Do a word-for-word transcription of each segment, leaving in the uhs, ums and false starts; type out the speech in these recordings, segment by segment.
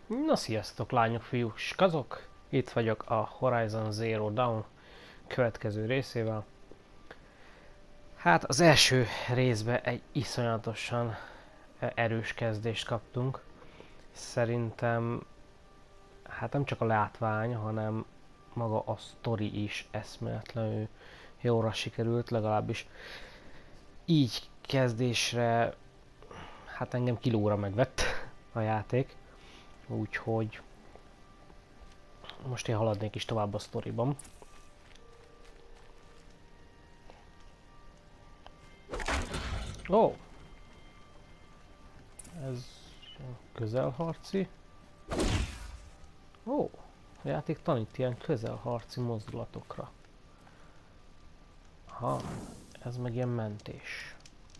Na sziasztok lányok, fiúk, skazok! Itt vagyok a Horizon Zero Dawn következő részével. Hát az első részben egy iszonyatosan erős kezdést kaptunk. Szerintem hát nem csak a látvány, hanem maga a sztori is eszméletlenül jóra sikerült, legalábbis így kezdésre hát engem kilóra megvett a játék. Úgyhogy most én haladnék is tovább a sztoriban. Ó! Oh, ez közelharci. Ó! Oh, a játék tanít ilyen közelharci mozdulatokra. Aha, ez meg ilyen mentés.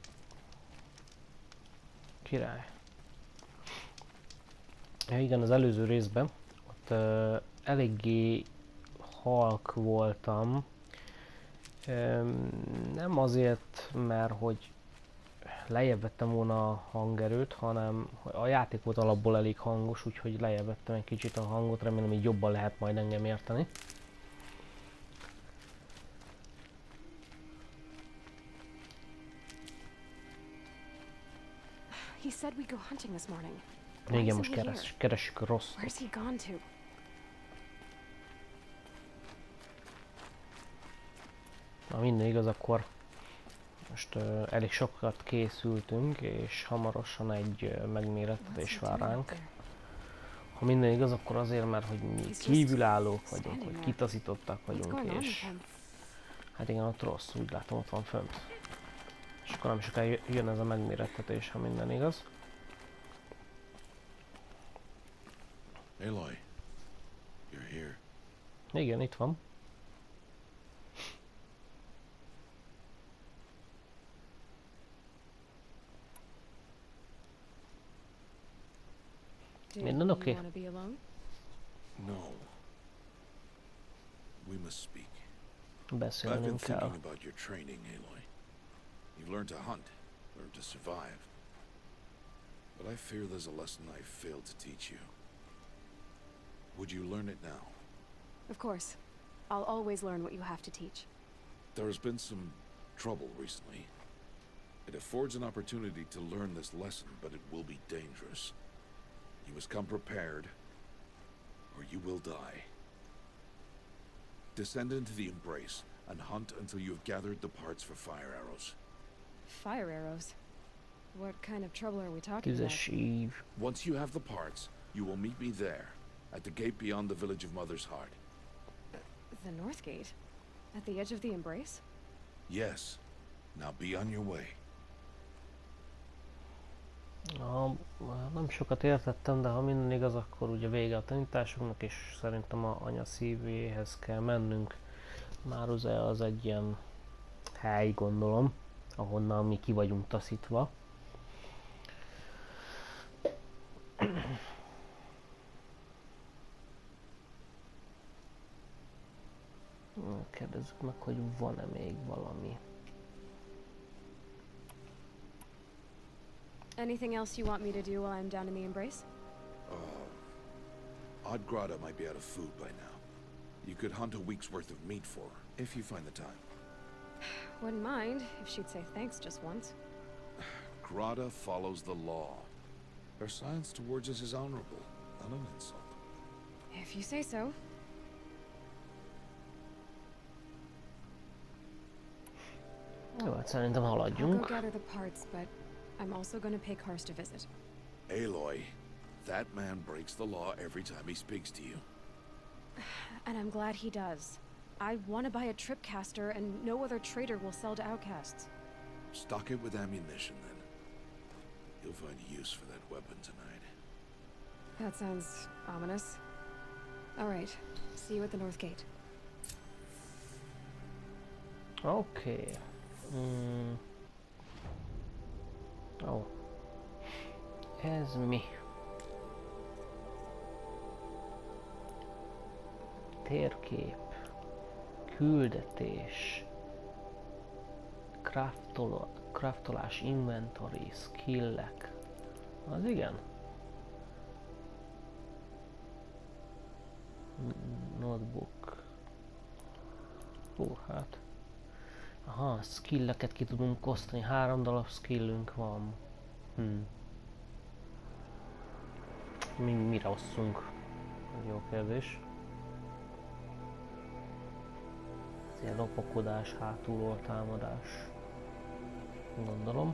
Király. Ja, igen, az előző részben ott uh, eléggé halk voltam. Um, nem azért, mert hogy lejjebb vettem volna a hangerőt, hanem a játék volt alapból elég hangos, úgyhogy lejjebb vettem egy kicsit a hangot, remélem így jobban lehet majd engem érteni. He said we go hunting this morning. Igen, most keres, keressük a rossz. Where's he gone to? Na minden igaz, akkor most uh, elég sokat készültünk, és hamarosan egy uh, megmérettetés vár ránk. Ha minden igaz, akkor azért, mert hogy mi kívülállók vagyunk, hogy kitaszítottak vagyunk, és hát igen, ott rossz, úgy látom, ott van fönt. És akkor nem sokáig jön ez a megmérettetés, ha minden igaz. Aloy, you're here. Igen, itt van. Minden oké? Okay? No. We must speak. I've been Beszélnünk thinking kell. about your training, Aloy. You've learned to hunt, learned to survive. But I fear there's a lesson I failed to teach you. Would you learn it now? Of course. I'll always learn what you have to teach. There has been some trouble recently. It affords an opportunity to learn this lesson, but it will be dangerous. You must come prepared, or you will die. Descend into the Embrace and hunt until you have gathered the parts for fire arrows. Fire arrows? What kind of trouble are we talking about? Tüzes ív. Once you have the parts, you will meet me there, at the gate beyond the village of Mother's Heart. The North Gate? At the edge of the Embrace? Yes. Now be on your way. Na, nem sokat értettem, de ha minden igaz, akkor ugye vége a tanításunknak, és szerintem a anya szívéhez kell mennünk. Máruzea az egy ilyen hely, gondolom, ahonnan mi ki vagyunk taszítva. Kérdezzük meg, hogy van-e még valami. Anything else you want me to do while I'm down in the Embrace? Uh, Odd Grata might be out of food by now. You could hunt a week's worth of meat for her, if you find the time. Wouldn't mind if she'd say thanks just once. Grata follows the law. Her silence towards us is honorable, not an insult. If you say so. Jó, hát szerintem I'll go haladjunk. gather the parts, but I'm also going to pay Karst a visit. Aloy, that man breaks the law every time he speaks to you. And I'm glad he does. I want to buy a tripcaster, and no other trader will sell to outcasts. Stock it with ammunition, then. You'll find use for that weapon tonight. That sounds ominous. All right. See you at the North Gate. Oké. Okay. Mm. Ó. Oh. Ez mi? Térkép. Küldetés. Craftol craftolás, inventory, skillek. Az igen. Notebook. Ó, hát. Aha, skilleket ki tudunk osztani. Három darab skillünk van. Hmm. Mi, mire osszunk? Ez jó kérdés. Ez ilyen lopakodás, hátulról támadás. Gondolom.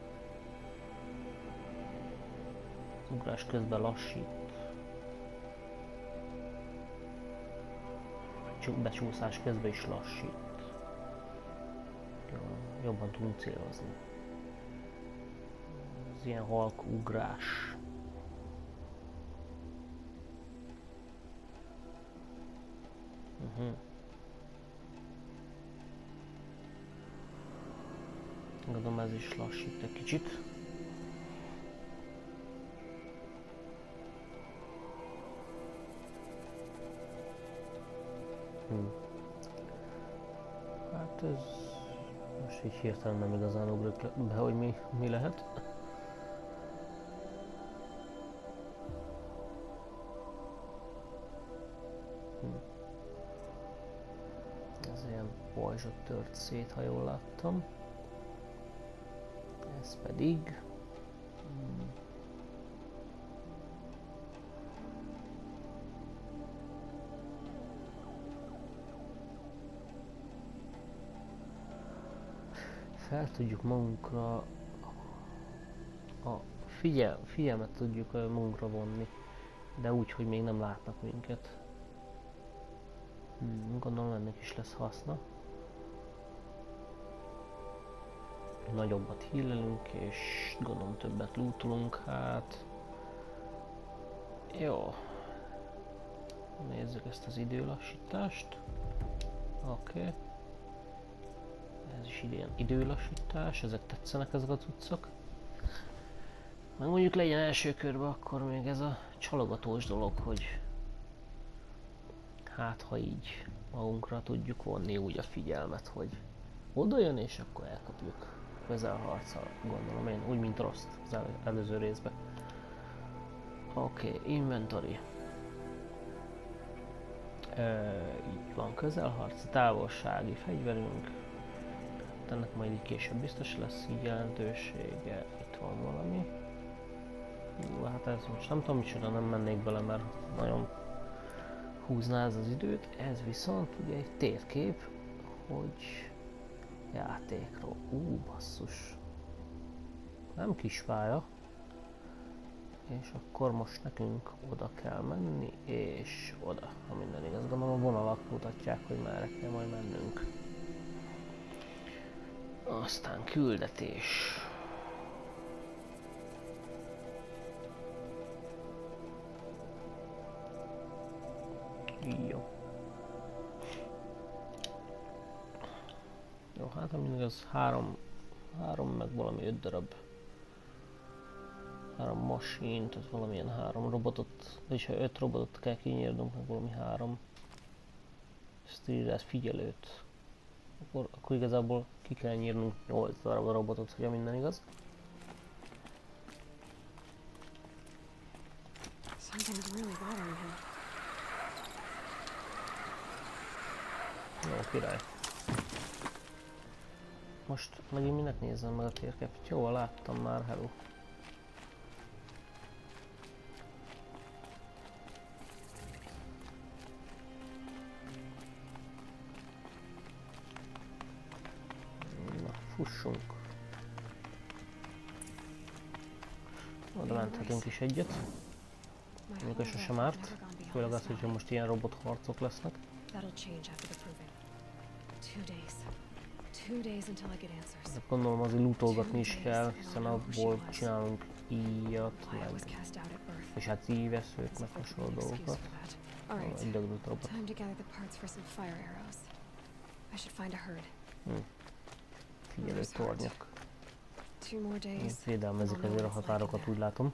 Az ugrás közben lassít. Becsúszás közben is lassít. Jobban tudunk célozni. Ez ilyen halk ugrás. Uh-huh. Gondolom ez is lassít egy kicsit. Hmm. Hát ez most így hirtelen nem igazán ugrik be, hogy mi, mi lehet. Hmm. Ez ilyen pajzsot tört szét, ha jól láttam. Ez pedig... Hmm. Fel tudjuk magunkra... A figyel, figyelmet tudjuk magunkra vonni, de úgy, hogy még nem látnak minket. Hmm, gondolom ennek is lesz haszna. Nagyobbat hílelünk, és gondolom többet lootolunk, hát... Jó. Nézzük ezt az időlassítást. Oké. Okay. Ez is ilyen időlassítás, ezek tetszenek ezek a cuccok. Meg mondjuk legyen első körben akkor még ez a csalogatós dolog, hogy... Hát ha így magunkra tudjuk vonni úgy a figyelmet, hogy oda jön és akkor elkapjuk. Közelharccal, gondolom én, úgy mint Rost az el előző részben. Oké, okay, inventory. E, így van, közelharc, távolsági fegyverünk. Ennek majd így később biztos lesz így jelentősége. Itt van valami. Hú, hát ez most nem tudom micsoda, nem mennék bele, mert nagyon húzná ez az időt. Ez viszont ugye egy térkép, hogy játékról. Ú, basszus. Nem kis pálya. És akkor most nekünk oda kell menni, és oda, ha minden igaz. Gondolom a vonalak mutatják, hogy merre kell majd mennünk. Aztán küldetés. Jó. Jó, hát amíg az három, három meg valami öt darab. Három masint, az valamilyen három robotot, vagyis ha öt robotot kell kinyírnunk, meg valami három sztírás figyelőt. Akkor, akkor igazából ki kell nyírnunk nyolc darab a robotot, hogyha minden igaz. Jó, király. Most megint minek nézzem meg a térképet? Jó, láttam már, hello. Fussunk. Oda menthetünk is egyet. Mondjuk sosem árt. Főleg az, hogyha most ilyen robot harcok lesznek. Gondolom azért lootolgatni is kell, hiszen abból csinálunk íjat, meg... És hát íveszőt, meg hasonló dolgokat. Egy döglött robot. Hm. Figyelő tornyok. Védelmezik azért a határokat, úgy látom.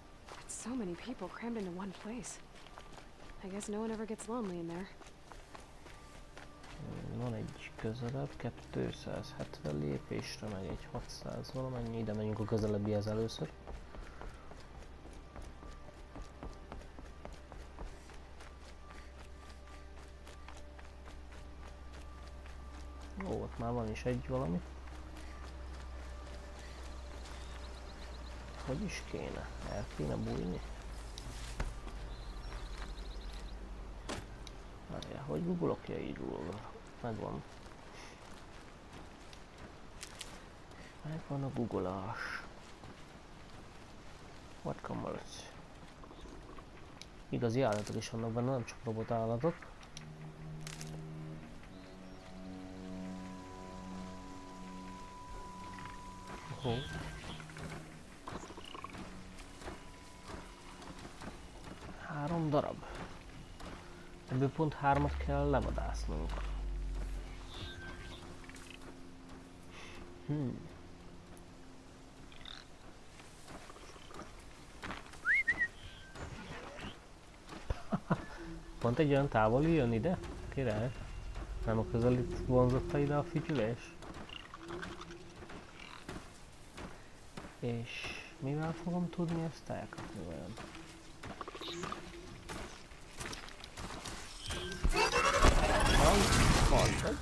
Van egy közelebb, kétszázhetven lépésre, meg egy hatszáz valamennyi, ide menjünk a közelebbihez először. már van is egy valami. Hogy is kéne? El kéne bújni? Várjál, hogy googolok? Ja, így googolok. Megvan. Megvan a googolás. What commerce? Igazi állatok is vannak benne, nem csak robot állatok. Oh. Három darab. Ebből pont hármat kell levadásznunk. Hmm. Pont egy olyan távoli jön ide? Király? Nem a közelít vonzotta ide a fütyülés? És mivel fogom tudni ezt elkapni olyan? Van,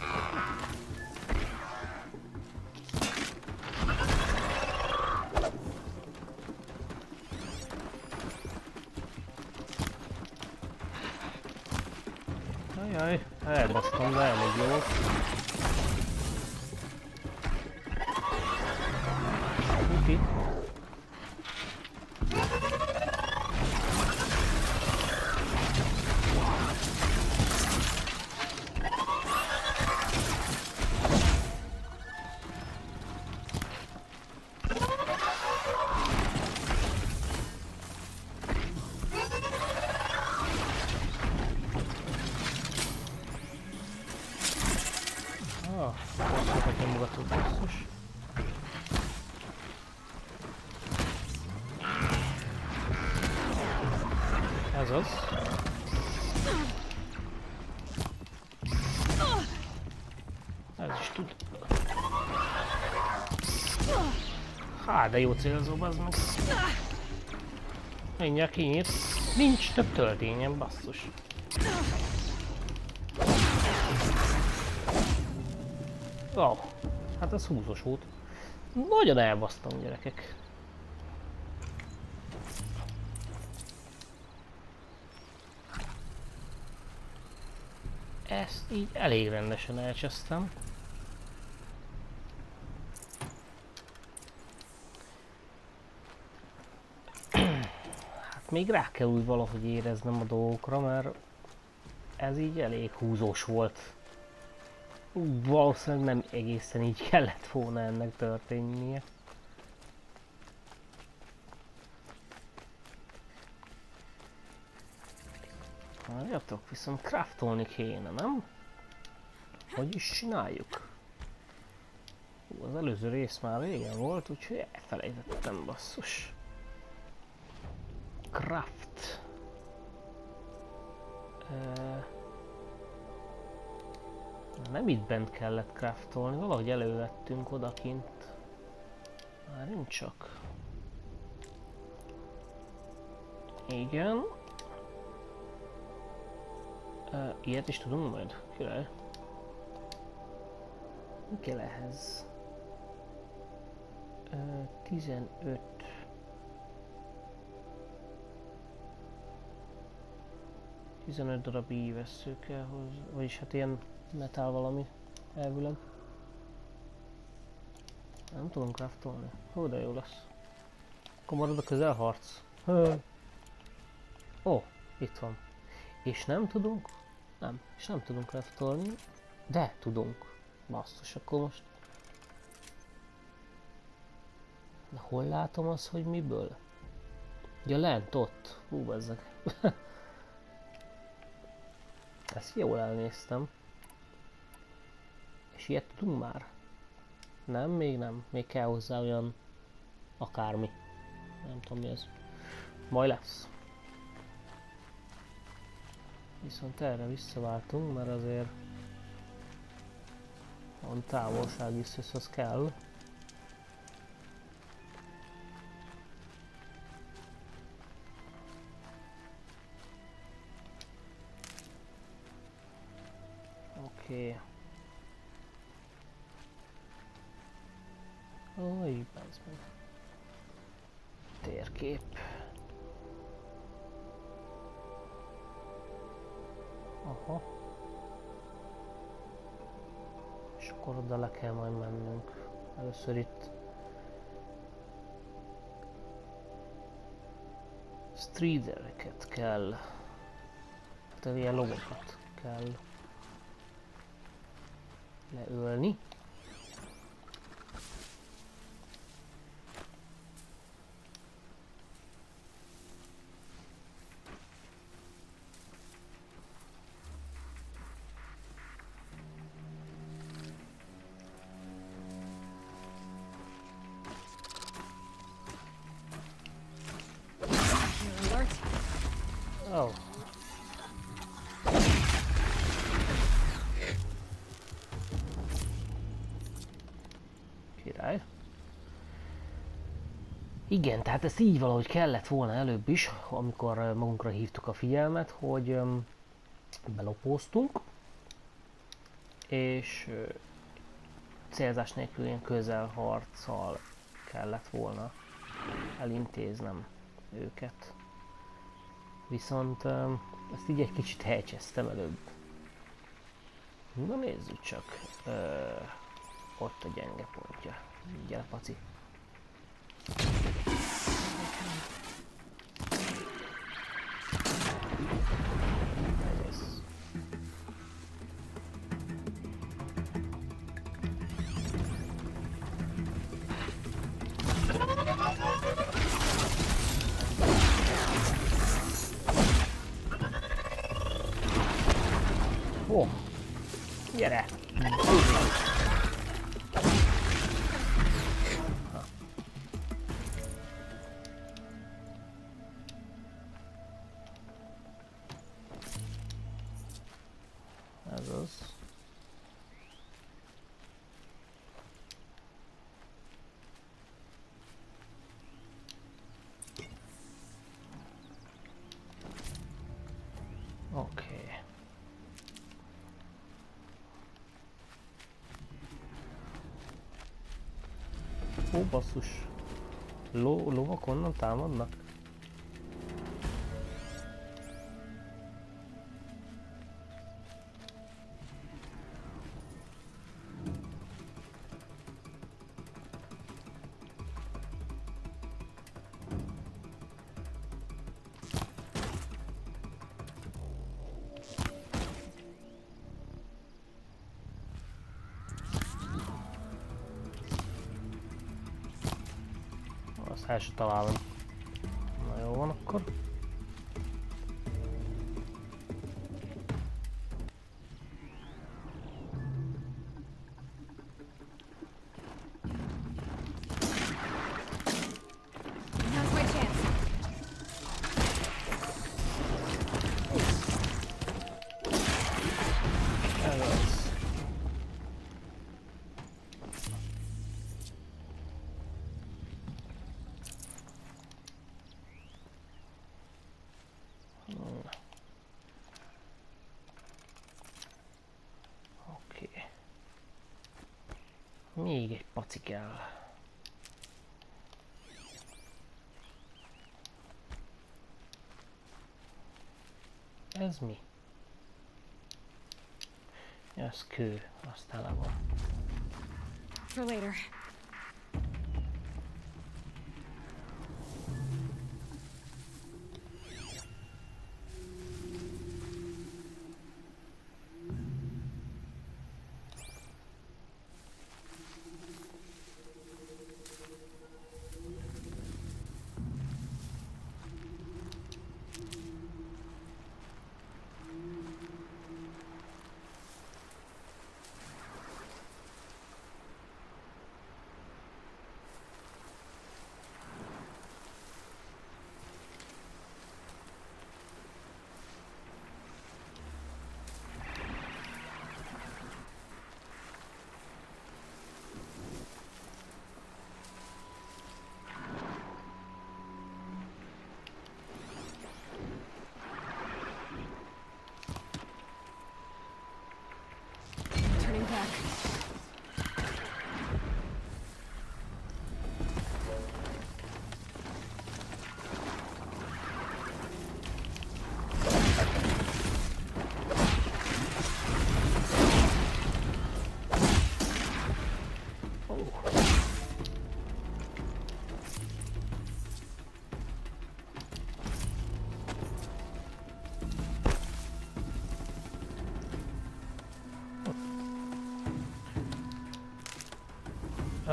Ajaj, elbasztam, de elég jó. Uti. Ez az. Ez is tud. Há, de jó célzó, bazd meg. Mindjárt kinyírt. Nincs több töltényem, basszus. Wow, hát ez húzós volt. Nagyon elbasztam, gyerekek. Ezt így elég rendesen elcsesztem. Hát még rá kell úgy valahogy éreznem a dolgokra, mert ez így elég húzós volt. Valószínűleg nem egészen így kellett volna ennek történnie. Várjatok, viszont craftolni kéne, nem? Hogy is csináljuk? Hú, az előző rész már régen volt, úgyhogy elfelejtettem, basszus. Craft. Uh, nem itt bent kellett craftolni, valahogy elővettünk odakint. Várjunk csak. Igen. Uh, ilyet is tudunk majd? Király. Mi kell ehhez? Uh, tizenöt. tizenöt darab ívesző kell hozzá, vagyis hát ilyen metál valami, elvileg. Nem tudom craftolni. Hú, de jó lesz. Akkor marad a közelharc. Ó, oh, itt van. És nem tudunk? Nem, és nem tudunk craftolni, de tudunk. Basszus, akkor most... De hol látom azt, hogy miből? Ja, lent, ott. Hú, bezzeg. Ezt jól elnéztem. És ilyet tudunk már? Nem, még nem. Még kell hozzá olyan... akármi. Nem tudom mi ez. Majd lesz. Viszont erre visszaváltunk, mert azért... van távolság is, az kell. Oké. Okay. Achievements. Térkép. Aha. És akkor oda le kell majd mennünk. Először itt streadereket kell, tehát ilyen logokat kell leölni. Oh. Király. Igen, tehát ezt így valahogy kellett volna előbb is, amikor magunkra hívtuk a figyelmet, hogy um, belopóztunk, és uh, célzás nélkül ilyen közelharccal kellett volna elintéznem őket. Viszont um, ezt így egy kicsit helycsesztem előbb. Na nézzük csak. Uh, ott a gyenge pontja. Gyere, paci. Ez. Ó, gyere! Ez az. Oké. Ó, basszus. Ló, lovak onnan támadnak? Azt el se találom. Na jó van akkor. Now's my chance. Ez az. Oké. Még egy paci kell. Ez mi? Ez kő, azt tele van. For later.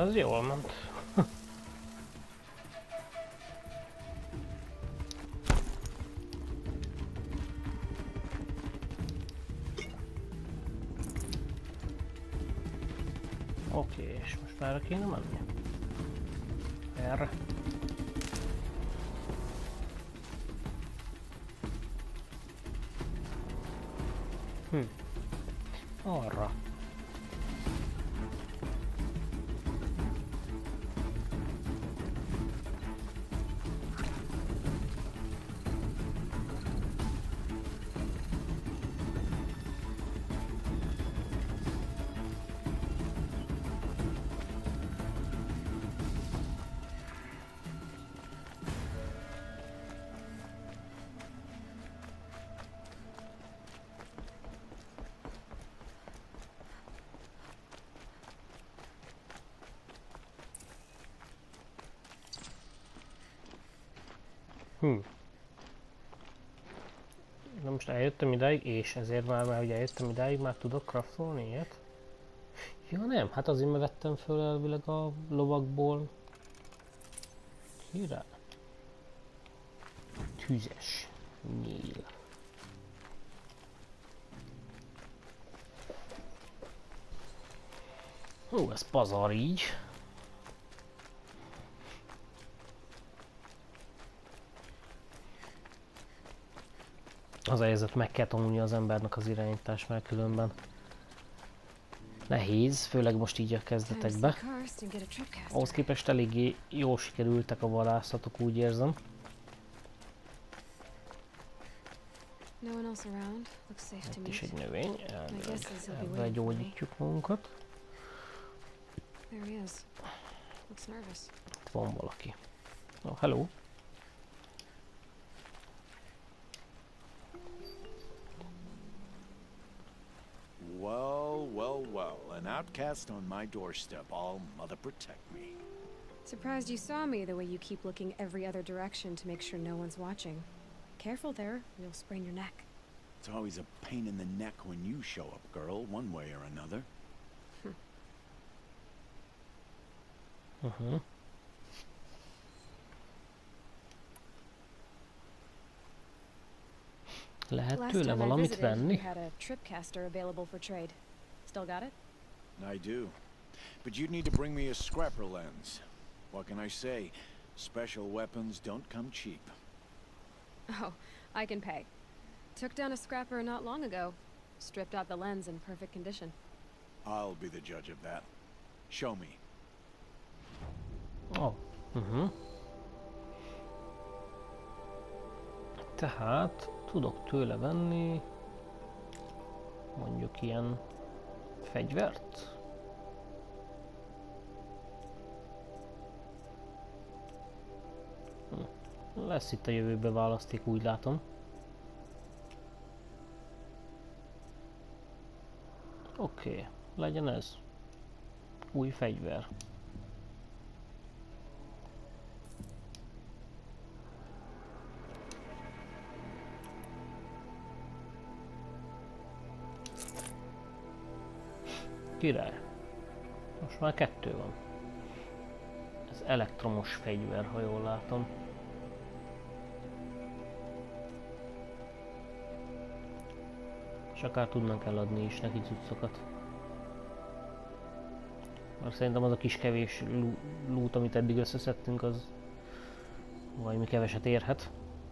Ez jól ment. Oké, okay, és most merre kéne menni? Erre. Hm. Arra. Hm. Na most eljöttem idáig, és ezért már, már ugye eljöttem idáig, már tudok craftolni ilyet? Ja nem, hát azért mert vettem föl elvileg a lovakból. Király. Tüzes nyíl. Ó, ez pazar így. Az a helyzet, meg kell tanulni az embernek az irányítás, mert különben nehéz, főleg most így a kezdetekben. Ahhoz képest eléggé jól sikerültek a vadászatok, úgy érzem. Itt is egy növény, ebben gyógyítjuk magunkat. Itt van valaki. Oh, hello! Well, well, well, an outcast on my doorstep. All mother protect me. Surprised you saw me the way you keep looking every other direction to make sure no one's watching. Careful there, or you'll sprain your neck. It's always a pain in the neck when you show up, girl, one way or another. Uh-huh. Lehet tőle valamit venni? Had a tripcaster available for trade. Still got it? I do. But you'd need to bring me a scrapper lens. What can I say? Special weapons don't come cheap. Oh, I can pay. Took down a scrapper not long ago. Stripped out the lens in perfect condition. I'll be the judge of that. Show me. Oh. Uh-huh. Tehát tudok tőle venni mondjuk ilyen fegyvert. Hm. Lesz itt a jövőben választék, úgy látom. Oké, okay, legyen ez. Új fegyver. Király. Most már kettő van. Ez elektromos fegyver, ha jól látom. És akár tudnánk eladni is neki cuccokat. Mert szerintem az a kis kevés loot, amit eddig összeszedtünk, az valami keveset érhet.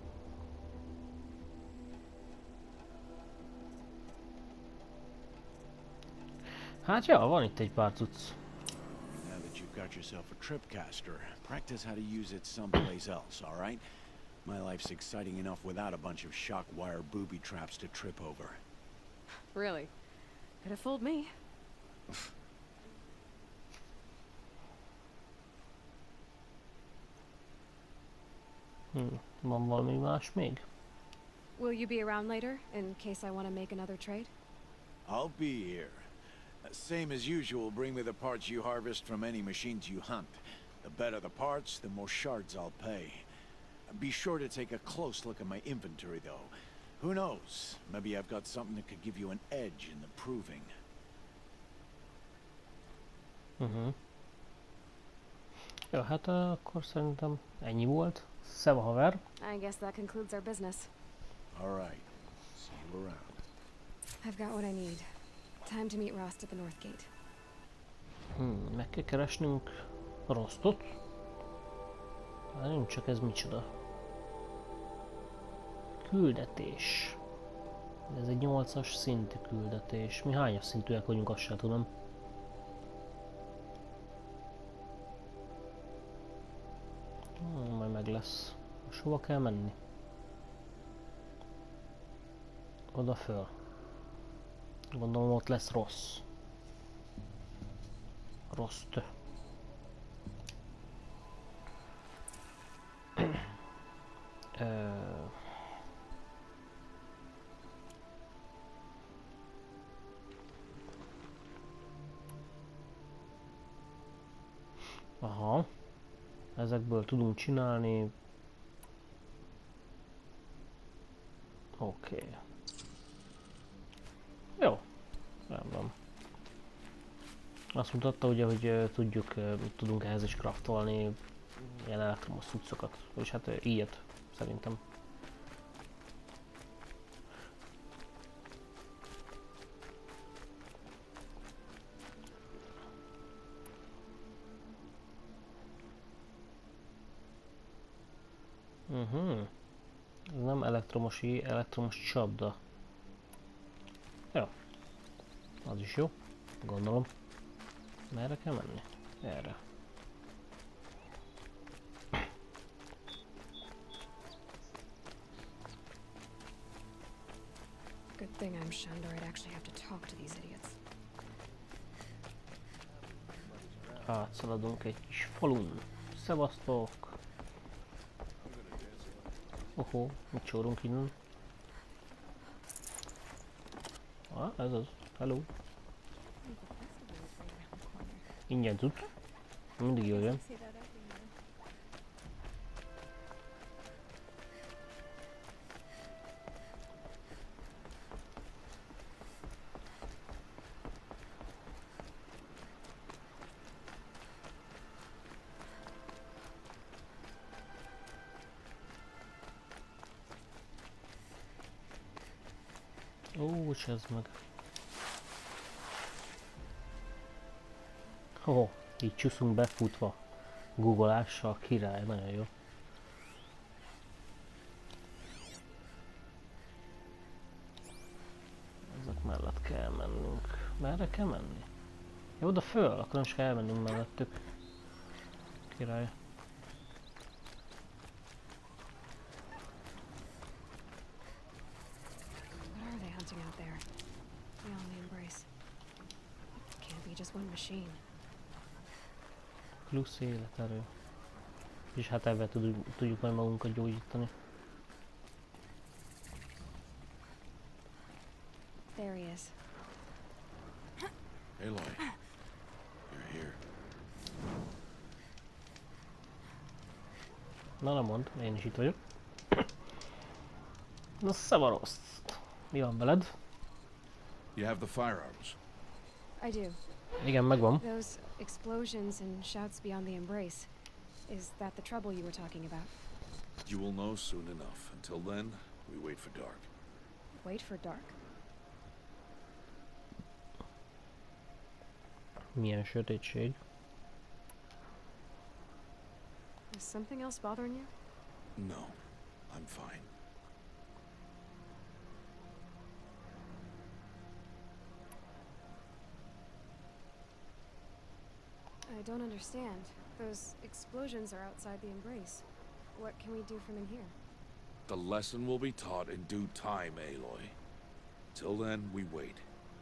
Hát ja, van itt egy pár cucc. Now that you've got yourself a tripcaster, practice how to use it someplace else, all right? My life's exciting enough without a bunch of shock wire booby traps to trip over. Really? Could have fooled me. Hmm, van valami más még? Will you be around later, in case I want to make another trade? I'll be here. Uh, same as usual, bring me the parts you harvest from any machines you hunt. The better the parts, the more shards I'll pay. Be sure to take a close look at my inventory, though. Who knows? Maybe I've got something that could give you an edge in the proving. Uh-huh. Jó, hát akkor szerintem ennyi volt. Szeva haver. I guess that concludes our business. All right. See you around. I've got what I need. Time to meet Rost at the North Gate. Hmm, meg kell keresnünk Rostot. Hát nem csak ez micsoda. Küldetés. Ez egy nyolcas szintű küldetés. Mi hányas szintűek vagyunk, azt sem tudom. Hmm, majd meg lesz. Most hova kell menni? Oda föl. Gondolom ott lesz rossz. Rost. Ö... Aha. Ezekből tudunk csinálni. Oké. Okay. Jó. Rendben. Azt mutatta ugye, hogy uh, tudjuk, uh, tudunk ehhez is craftolni ilyen elektromos cuccokat. És hát uh, ilyet szerintem. Uh-huh. Ez nem elektromos i, elektromos csapda. Jó. Az is jó. Gondolom. Merre kell menni? Erre. Good thing I'm Shandor. I'd actually have to talk to these idiots. Átszaladunk egy kis falun. Szevasztok! Ohó, mit csórunk innen? Ah, ez az. Hello. Ingyen tud. Mindig jöjjön. Ó, ez meg. Ó, így csúszunk befutva. Google-ással, király, nagyon jó. Ezek mellett kell mennünk. Merre kell menni? Jó, oda föl, akkor nem is kell elmennünk mellettük. Király. Out there, beyond the embrace. It can't be just one machine. Plusz életerő. És hát ebben tudjuk, tudjuk majd magunkat gyógyítani. There he is. Aloy, you're here. Na, nem mond, én is itt vagyok. Na, szavarosz! Mi van veled? You have the firearms. I do. Igen, megvan. Those explosions and shouts beyond the embrace. Is that the trouble you were talking about? You will know soon enough. Until then, we wait for dark. Wait for dark. Milyen sötétség. Is something else bothering you? No, I'm fine. I don't understand. Those explosions are outside the embrace. What can we do from in here? The lesson will be taught in due time, Aloy. Till then, we wait.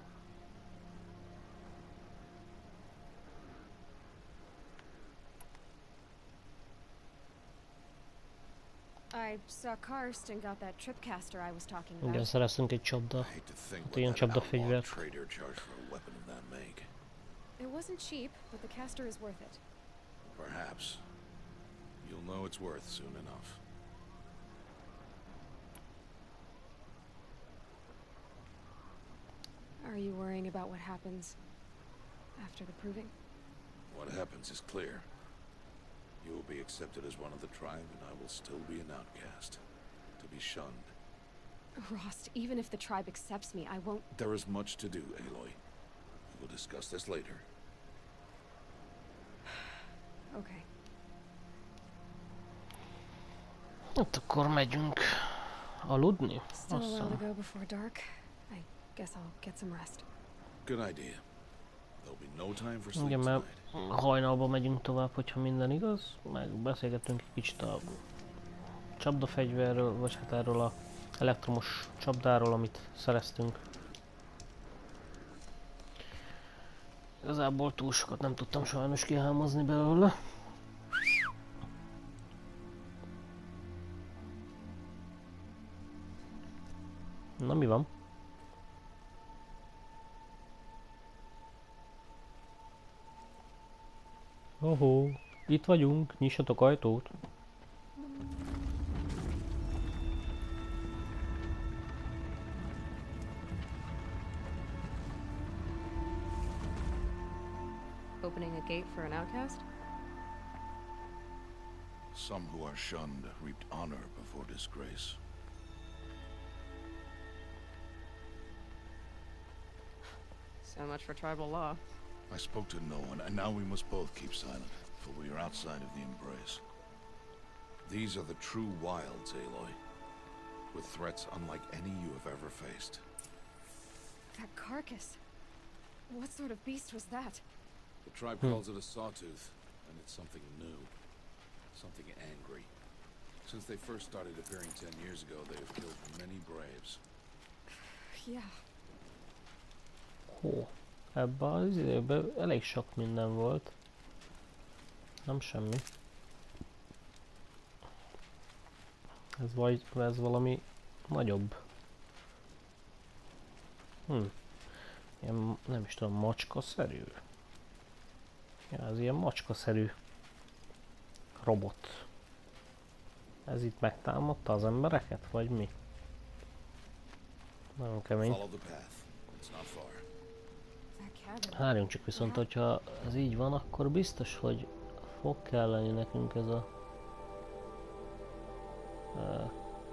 I saw Karst and got that tripcaster I was talking Igen, about. szereztünk egy csapda. I hate to think Hát what ilyen that outlaw csapdafegyvert. trader charged for a weapon of that make. It wasn't cheap, but the caster is worth it. Perhaps. You'll know it's worth soon enough. Are you worrying about what happens after the proving? What happens is clear. You will be accepted as one of the tribe, and I will still be an outcast, to be shunned. Rost, even if the tribe accepts me, I won't... There is much to do, Aloy. We will discuss this later. Okay. Hát akkor megyünk aludni? Still a while to Aztán. go before dark. I guess I'll get some rest. Good idea. There'll be no time for sleep Igen, mert tonight. hajnalban megyünk tovább, hogyha minden igaz. Meg beszélgetünk egy kicsit a csapdafegyverről, vagy hát erről a elektromos csapdáról, amit szereztünk. Igazából túl sokat nem tudtam sajnos kihámozni belőle. Na mi van? Ohó, itt vagyunk, nyissatok ajtót. Opening a gate for an outcast? Some who are shunned reaped honor before disgrace. So much for tribal law. I spoke to no one, and now we must both keep silent, for we are outside of the embrace. These are the true wilds, Aloy, with threats unlike any you have ever faced. That carcass. What sort of beast was that? The tribe Hmm. calls it a sawtooth, and it's something new, something angry. Since they first started appearing ten years ago, they have killed many braves. Yeah. Hó, ebben az időben elég sok minden volt. Nem semmi. Ez vagy, ez valami nagyobb. Hm. Ilyen, nem is tudom, macskaszerű. Ja, ez ilyen macskaszerű robot. Ez itt megtámadta az embereket, vagy mi? Nagyon kemény. Follow the path. It's not far. That cabin. Várjunk csak viszont, hogyha ez így van, akkor biztos, hogy fog kelleni nekünk ez a... Uh,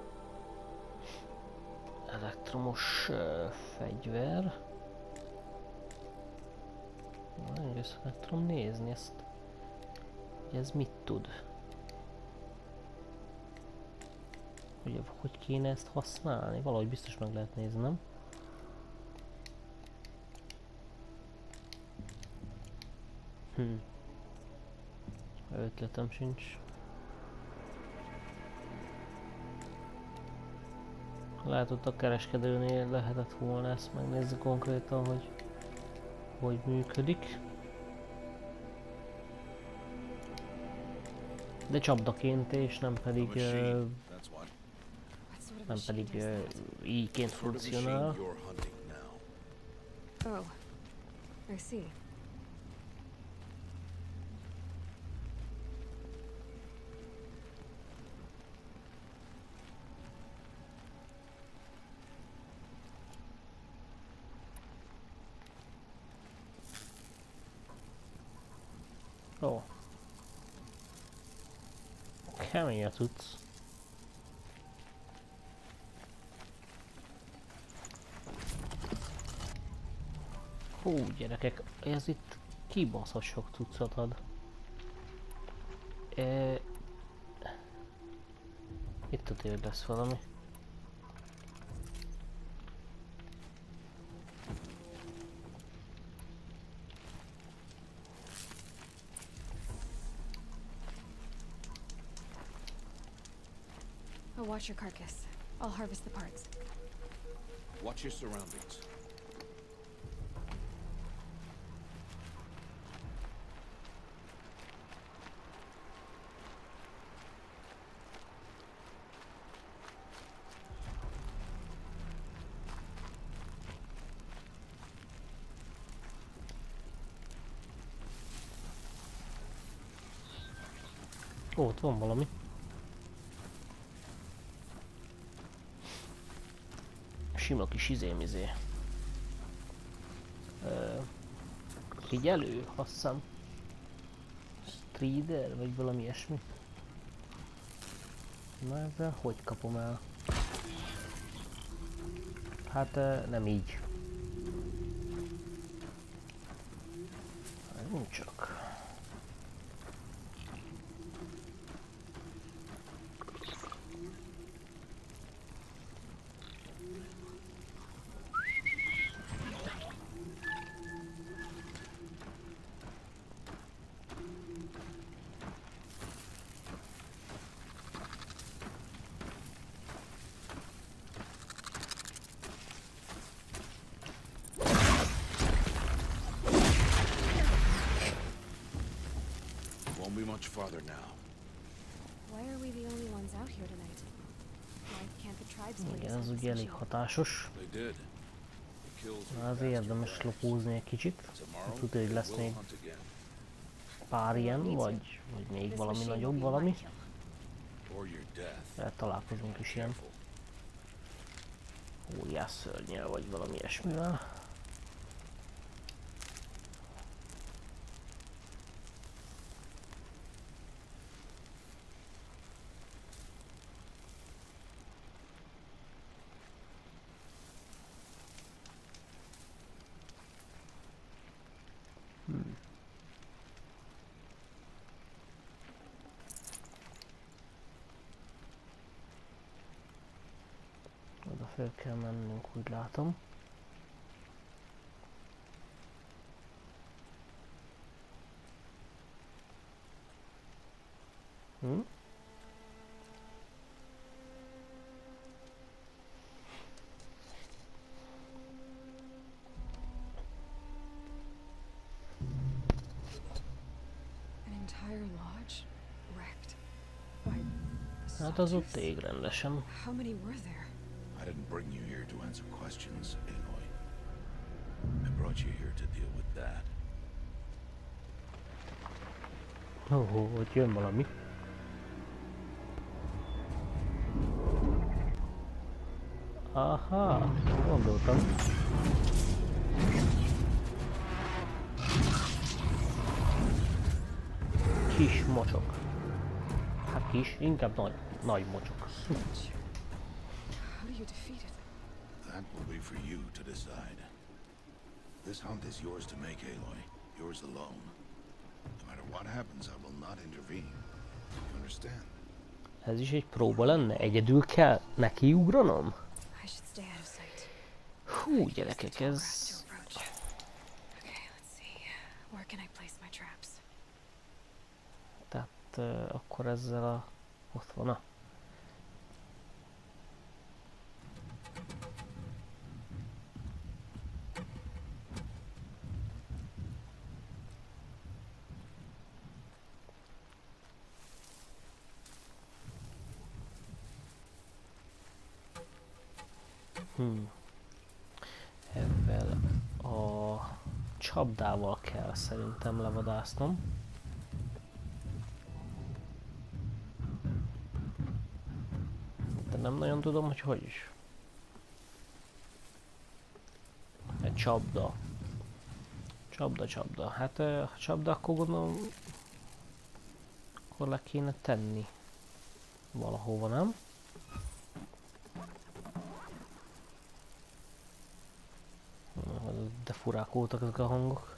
elektromos uh, fegyver. Na, egész meg tudom nézni ezt. Hogy ez mit tud. Ugye, hogy kéne ezt használni? Valahogy biztos meg lehet nézni, nem? Hm. Ötletem sincs. Lehet, ott a kereskedőnél lehetett volna ezt megnézni konkrétan, hogy hogy működik. De csapdaként és nem pedig A machine, uh, that's what. What sort of nem machine pedig is uh, that? íjként Sort of machine funkcionál. you're hunting now. Oh, I see. Ó. Kemény a cucc. Hú, gyerekek, ez itt kibaszott sok cuccot ad. E... Itt a tér lesz valami. I'll watch your carcass. I'll harvest the parts. Watch your surroundings. Ó, ott van valami. Sima kis izémizé. Figyelő, azt hiszem. Trader, vagy valami ilyesmi. Na ezzel hogy kapom el? Hát nem így. Nem csak. Won't be much farther now. Why are we the only ones out here tonight? Why can't the tribes bring us Igen, ez out ugye elég essentially? They hatásos. did. The kills were Azért érdemes lopózni egy kicsit. Tomorrow Tudod, hogy they lesz will még hunt again. pár ilyen, vagy, vagy még This valami machine will nagyobb be my valami. kill. Or your death. Lehet találkozunk is ilyen Careful. óriás szörnyel, vagy valami ilyesmivel. Hmm. Oda fel kell mennünk, úgy látom. Hm? An entire lodge wrecked. Why? Hát az ott soldiers? ég rendesen. How many were there? I didn't bring you here to answer questions, Aloy. I brought you here to deal with that. Ó, oh, ott jön valami. Aha, gondoltam. Kis mocsok. Hát kis, inkább nagy, nagy mocsok. How do you defeat it? That will be for you to decide. This hunt is yours to make, Aloy. Yours alone. No matter what happens, I will not intervene. You understand? Ez is egy próba lenne? Egyedül kell nekiugranom? I should stay out of sight. Hú, gyerekek, ez... To approach. Okay, let's see. Where can I place my traps? Tehát uh, akkor ezzel a... ott van a... Hmm. Ezzel a csapdával kell szerintem levadásznom. De nem nagyon tudom, hogy hogy is. Egy csapda. Csapda, csapda. Hát ha csapda, akkor gondolom... akkor le kéne tenni. Valahova, nem? De furák voltak ezek a hangok.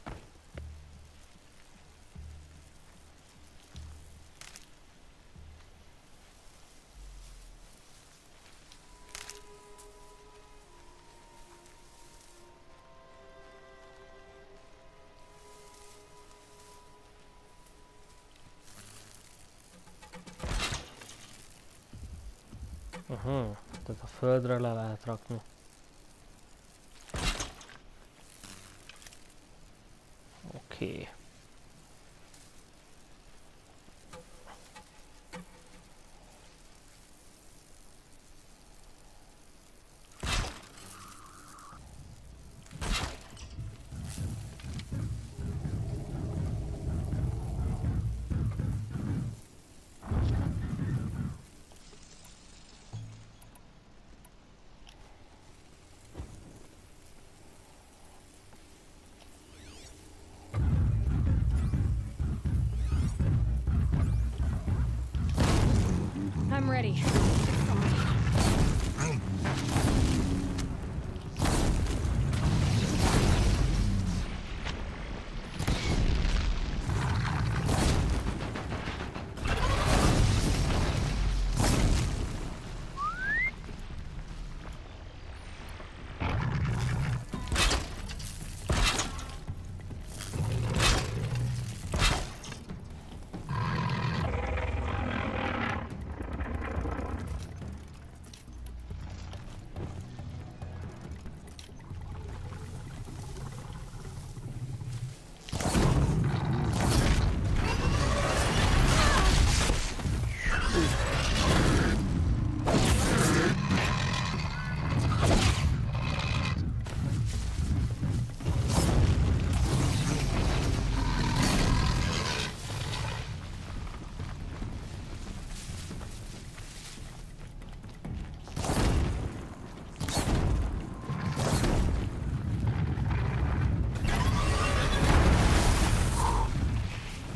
Aha, tehát a földre le lehet rakni. Oké. Okay.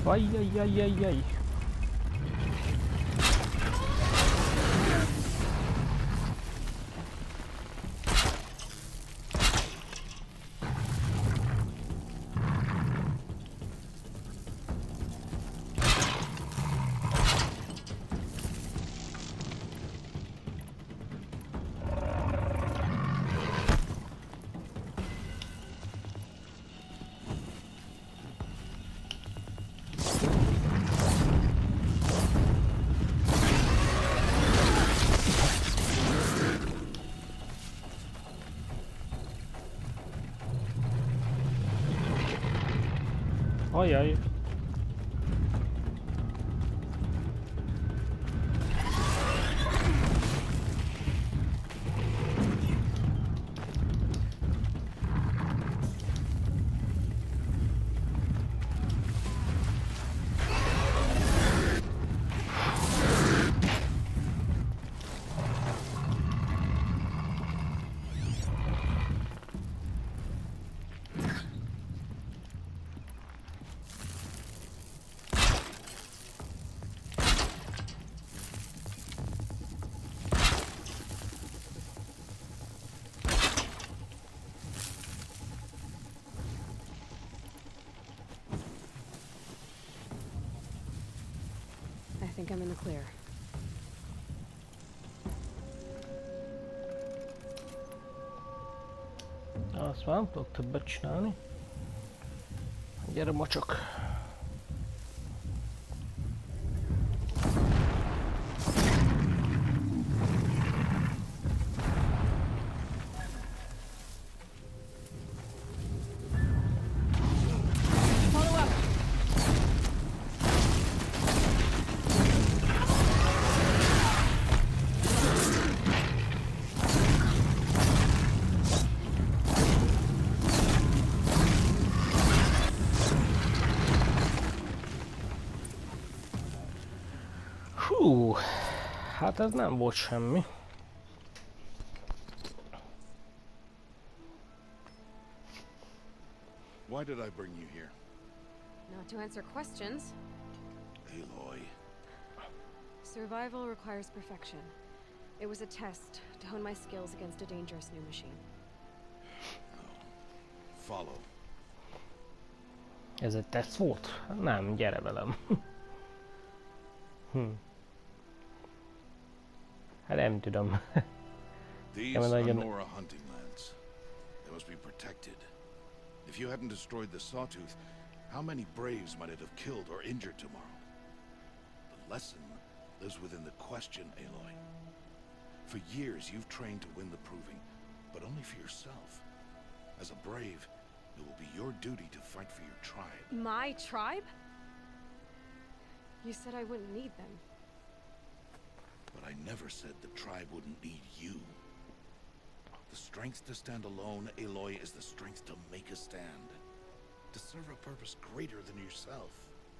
Ajjajjajjajjaj. Ajaj. I think I'm in the clear. Azt már nem tudok többet csinálni. Gyere mocsok. Hú, hát ez nem volt semmi. Why did I bring you here? Not to answer questions. Aloy. Survival requires perfection. It was a test to hone my skills against a dangerous new machine. Follow. Ez egy teszt volt? Nem, gyere velem. hm. Hát nem tudom. These are Nora hunting lands. They must be protected. If you hadn't destroyed the Sawtooth, how many Braves might it have killed or injured tomorrow? The lesson lives within the question, Aloy. For years you've trained to win the Proving, but only for yourself. As a Brave, it will be your duty to fight for your tribe. My tribe? You said I wouldn't need them. But I never said the tribe wouldn't need you. The strength to stand alone, Aloy, is the strength to make a stand. To serve a purpose greater than yourself.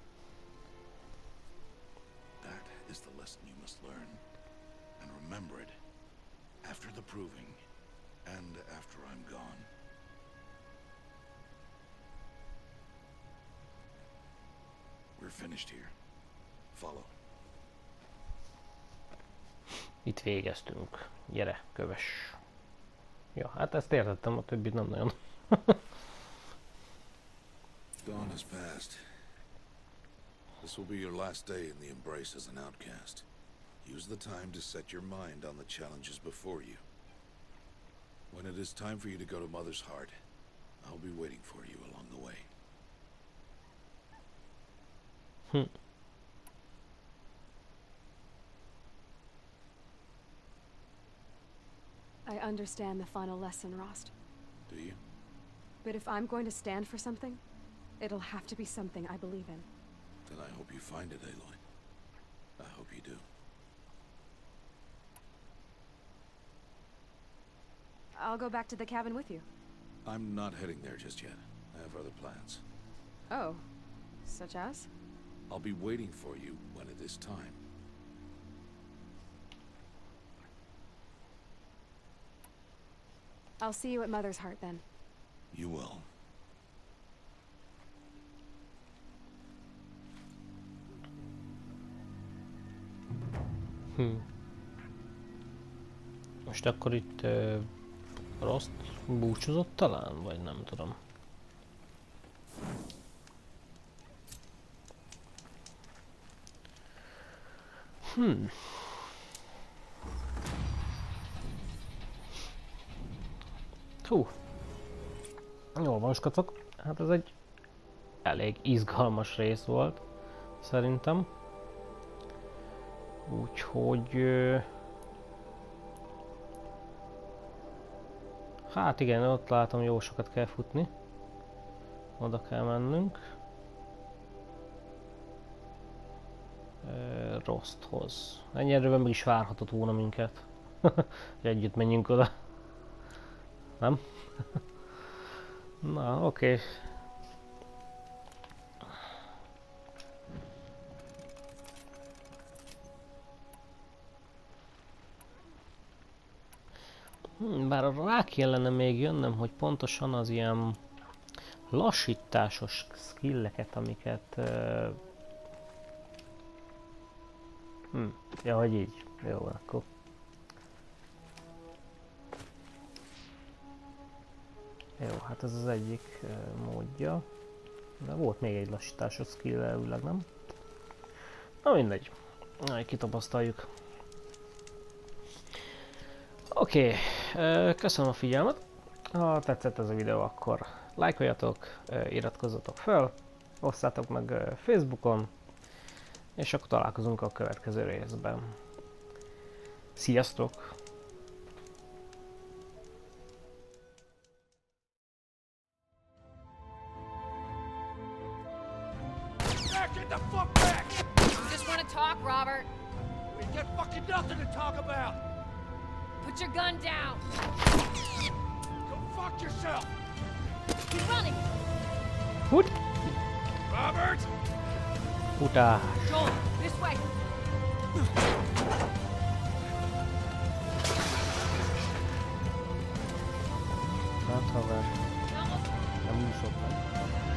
That is the lesson you must learn. And remember it after the Proving and after I'm gone. We're finished here. Follow. Itt végeztünk. Gyere, kövess. Ja, hát ezt értettem, a többit nem nagyon. Dawn has passed. This will be your last day in the Embrace as an outcast. Use the time to set your mind on the challenges before you. When it is time for you to go to Mother's Heart, I'll be waiting for you along the way. Hm. I understand the final lesson, Rost. Do you? But if I'm going to stand for something, it'll have to be something I believe in. Then I hope you find it, Aloy. I hope you do. I'll go back to the cabin with you. I'm not heading there just yet. I have other plans. Oh, such as? I'll be waiting for you when it is time. I'll see you at Mother's Heart then. You will. Hm. Most akkor itt uh, Rost búcsúzott talán, vagy nem tudom. Hmm. Hú. Jól van, skatok. Hát ez egy elég izgalmas rész volt, szerintem. Úgyhogy... Uh, hát igen, ott látom, jó sokat kell futni. Oda kell mennünk. Uh, Rosthoz. Ennyi erőben meg is várhatott volna minket. Együtt menjünk oda. Nem? Na, oké. Okay. Hmm, bár rá kellene még jönnöm, hogy pontosan az ilyen lassításos skilleket, amiket... Uh... Hmm. Ja, hogy így. Jó, akkor. Jó, hát ez az egyik uh, módja. De volt még egy lassításos skill elvileg, nem? Na mindegy. Na, kitapasztaljuk. Oké, okay. Köszönöm a figyelmet. Ha tetszett ez a videó, akkor lájkoljatok, iratkozzatok fel, osszátok meg Facebookon, és akkor találkozunk a következő részben. Sziasztok! Get the fuck back! You just want to talk, Robert? We got fucking nothing to talk about! Put your gun down. Go fuck yourself! He's running. Fut! Robert! Futás! Joel, this way. Hát haver, Almost. nem úgy sok, nem?